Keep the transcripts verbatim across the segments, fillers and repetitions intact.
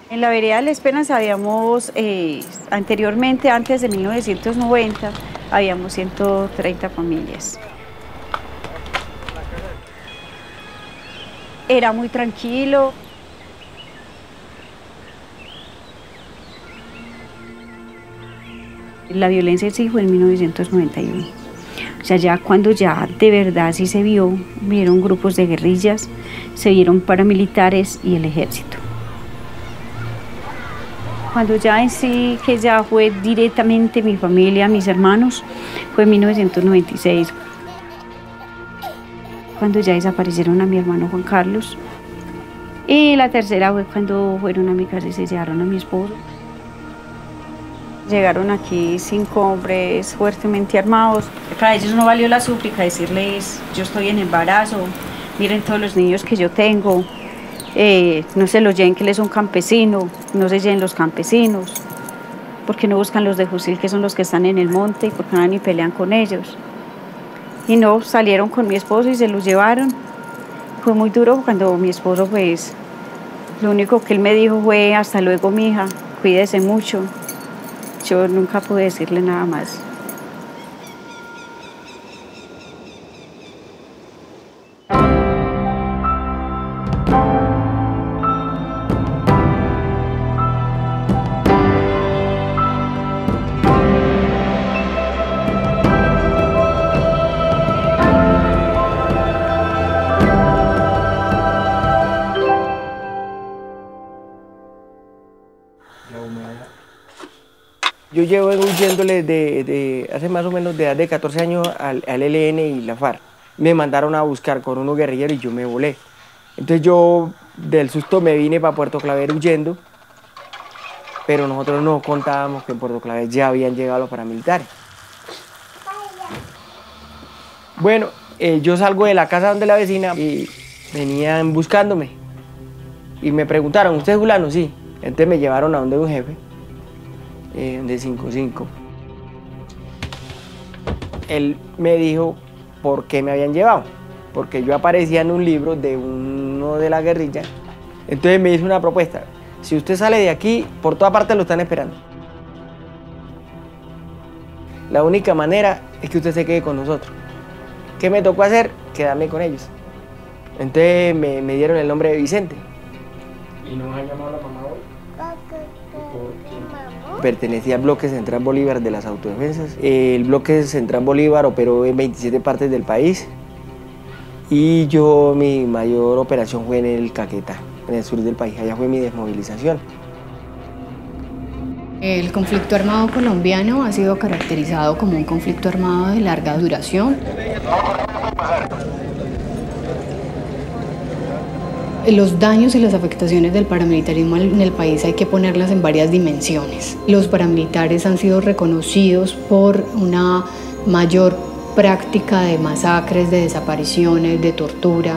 En la vereda de La Esperanza habíamos, eh, anteriormente, antes de mil novecientos noventa, habíamos ciento treinta familias. Era muy tranquilo. La violencia sí fue en mil novecientos noventa y uno. O sea, ya cuando ya de verdad sí se vio, vieron grupos de guerrillas, se vieron paramilitares y el ejército. Cuando ya en sí, que ya fue directamente mi familia, mis hermanos, fue en mil novecientos noventa y seis. Cuando ya desaparecieron a mi hermano Juan Carlos. Y la tercera fue cuando fueron a mi casa y se llevaron a mi esposo. Llegaron aquí cinco hombres fuertemente armados. Para ellos no valió la súplica decirles, yo estoy en embarazo, miren todos los niños que yo tengo. Eh, no se los lleven que él es un campesino, no se lleven los campesinos, porque no buscan los de fusil que son los que están en el monte y porque van y pelean con ellos. Y no, salieron con mi esposo y se los llevaron. Fue muy duro cuando mi esposo, pues, lo único que él me dijo fue, hasta luego, mija, cuídese mucho. Yo nunca pude decirle nada más. Yo llevo huyéndole de, de hace más o menos de edad de catorce años al, al E L N y la FARC. Me mandaron a buscar con unos guerrilleros y yo me volé. Entonces yo del susto me vine para Puerto Claver huyendo, pero nosotros no contábamos que en Puerto Claver ya habían llegado los paramilitares. Bueno, eh, yo salgo de la casa donde la vecina y venían buscándome. Y me preguntaron, ¿usted es fulano? Sí. Entonces me llevaron a donde un jefe. Eh, de cinco cinco. Él me dijo por qué me habían llevado, porque yo aparecía en un libro de uno de la guerrilla. Entonces me hizo una propuesta: si usted sale de aquí, por toda parte lo están esperando. La única manera es que usted se quede con nosotros. ¿Qué me tocó hacer? Quedarme con ellos. Entonces me, me dieron el nombre de Vicente. ¿Y nos han llamado a la mamá hoy? Pertenecía al bloque Central Bolívar de las autodefensas. El bloque Central Bolívar operó en veintisiete partes del país y yo, mi mayor operación fue en el Caquetá, en el sur del país. Allá fue mi desmovilización. El conflicto armado colombiano ha sido caracterizado como un conflicto armado de larga duración. Los daños y las afectaciones del paramilitarismo en el país hay que ponerlas en varias dimensiones. Los paramilitares han sido reconocidos por una mayor práctica de masacres, de desapariciones, de torturas.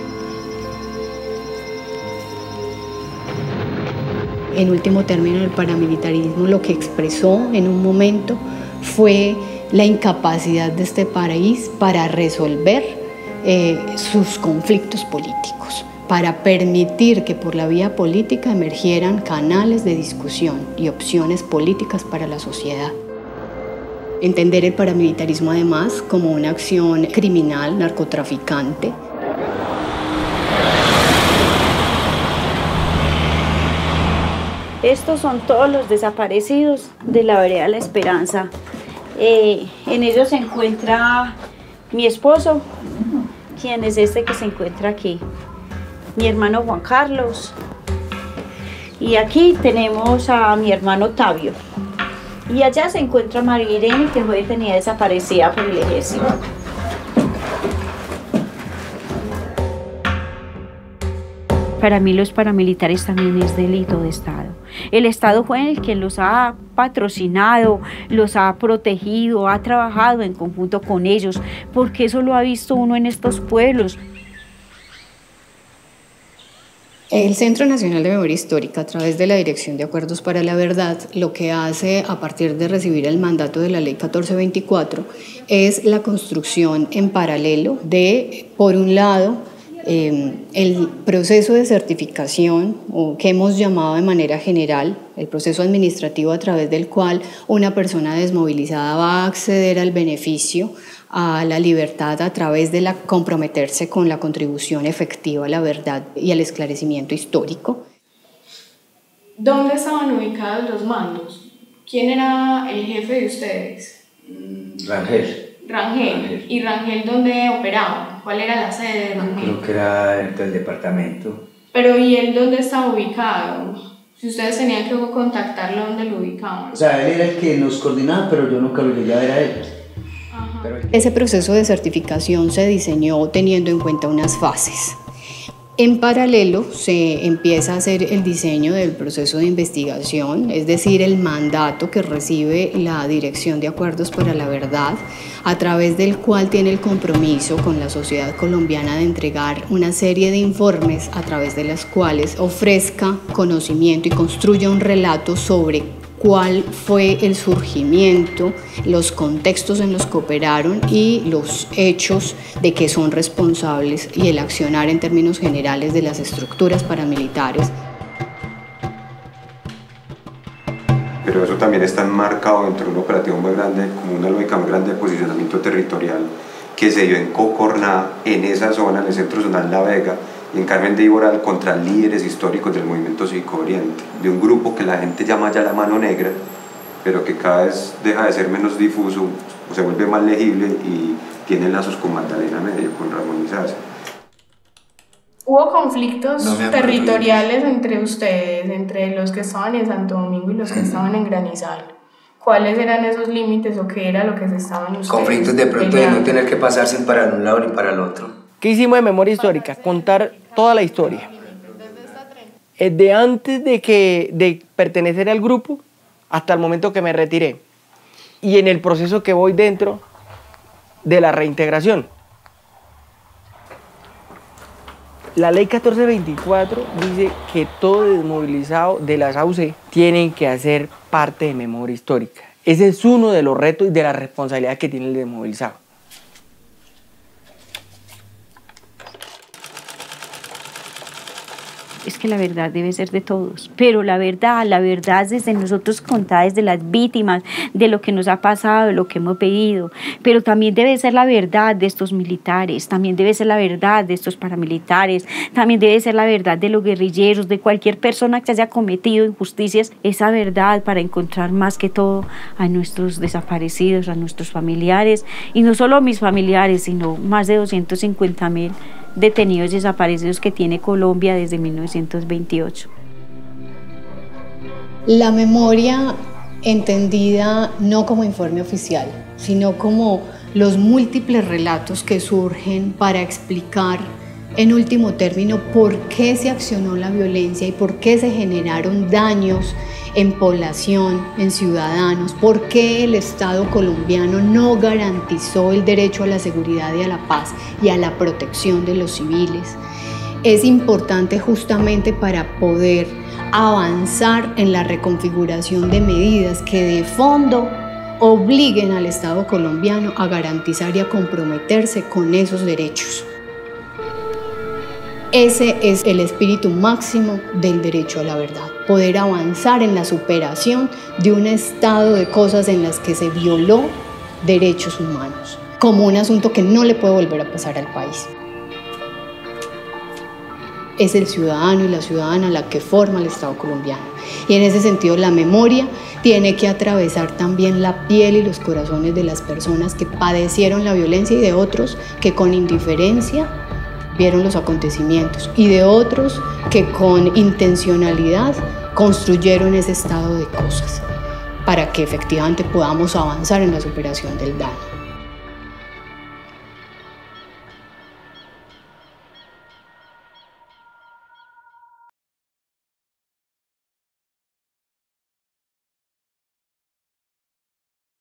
En último término, el paramilitarismo lo que expresó en un momento fue la incapacidad de este país para resolver eh, sus conflictos políticos, para permitir que por la vía política emergieran canales de discusión y opciones políticas para la sociedad. Entender el paramilitarismo además como una acción criminal, narcotraficante. Estos son todos los desaparecidos de la vereda La Esperanza. Eh, en ellos se encuentra mi esposo, quien es este que se encuentra aquí, mi hermano Juan Carlos, y aquí tenemos a mi hermano Tavio, y allá se encuentra María Irene, que fue detenida desaparecida por el ejército. Para mí los paramilitares también es delito de Estado. El Estado fue el que los ha patrocinado, los ha protegido, ha trabajado en conjunto con ellos, porque eso lo ha visto uno en estos pueblos. El Centro Nacional de Memoria Histórica, a través de la Dirección de Acuerdos para la Verdad, lo que hace a partir de recibir el mandato de la Ley catorce veinticuatro es la construcción en paralelo de, por un lado, Eh, el proceso de certificación, o que hemos llamado de manera general, el proceso administrativo a través del cual una persona desmovilizada va a acceder al beneficio, a la libertad a través de la, comprometerse con la contribución efectiva a la verdad y al esclarecimiento histórico. ¿Dónde estaban ubicados los mandos? ¿Quién era el jefe de ustedes? Rangel. Rangel. Rangel. ¿Y Rangel dónde operaba? ¿Cuál era la sede de Rangel? Creo que era dentro del departamento. Pero ¿y él dónde estaba ubicado? Si ustedes tenían que contactarlo, ¿dónde lo ubicaban? O sea, él era el que nos coordinaba, pero yo nunca lo llegué a ver a él. Pero... Ese proceso de certificación se diseñó teniendo en cuenta unas fases. En paralelo se empieza a hacer el diseño del proceso de investigación, es decir, el mandato que recibe la Dirección de Acuerdos para la Verdad, a través del cual tiene el compromiso con la sociedad colombiana de entregar una serie de informes a través de las cuales ofrezca conocimiento y construya un relato sobre cuál fue el surgimiento, los contextos en los que operaron y los hechos de que son responsables y el accionar en términos generales de las estructuras paramilitares. Pero eso también está enmarcado dentro de un operativo muy grande, como una lógica muy grande de posicionamiento territorial que se dio en Cocorná, en esa zona, en el centro zonal La Vega, y en Carmen de Iboral, contra líderes históricos del movimiento cívico oriente, de un grupo que la gente llama ya la mano negra, pero que cada vez deja de ser menos difuso, o se vuelve más legible y tiene lazos con Magdalena Medio, con Ramón Isaza. ¿Hubo conflictos no territoriales entre ustedes, entre los que estaban en Santo Domingo y los que estaban en Granizal? ¿Cuáles eran esos límites o qué era lo que se estaban ustedes conflictos de pronto peleando? De no tener que pasarse para un lado ni para el otro. ¿Qué hicimos de memoria histórica? Contar toda la historia. De antes de, que, de pertenecer al grupo hasta el momento que me retiré. Y en el proceso que voy dentro de la reintegración. La ley catorce veinticuatro dice que todo desmovilizado de las A U C tienen que hacer parte de memoria histórica. Ese es uno de los retos y de las responsabilidades que tiene el desmovilizado. Es que la verdad debe ser de todos, pero la verdad, la verdad es desde nosotros contada, desde las víctimas, de lo que nos ha pasado, de lo que hemos vivido, pero también debe ser la verdad de estos militares, también debe ser la verdad de estos paramilitares, también debe ser la verdad de los guerrilleros, de cualquier persona que haya cometido injusticias, esa verdad para encontrar más que todo a nuestros desaparecidos, a nuestros familiares, y no solo a mis familiares, sino más de doscientos cincuenta mil detenidos y desaparecidos que tiene Colombia desde mil novecientos veintiocho. La memoria entendida no como informe oficial, sino como los múltiples relatos que surgen para explicar en último término por qué se accionó la violencia y por qué se generaron daños en población, en ciudadanos, por qué el Estado colombiano no garantizó el derecho a la seguridad y a la paz y a la protección de los civiles. Es importante justamente para poder avanzar en la reconfiguración de medidas que de fondo obliguen al Estado colombiano a garantizar y a comprometerse con esos derechos. Ese es el espíritu máximo del derecho a la verdad, poder avanzar en la superación de un estado de cosas en las que se violó derechos humanos, como un asunto que no le puede volver a pasar al país. Es el ciudadano y la ciudadana la que forma el Estado colombiano. Y en ese sentido la memoria tiene que atravesar también la piel y los corazones de las personas que padecieron la violencia y de otros que con indiferencia vieron los acontecimientos y de otros que con intencionalidad construyeron ese estado de cosas para que efectivamente podamos avanzar en la superación del daño.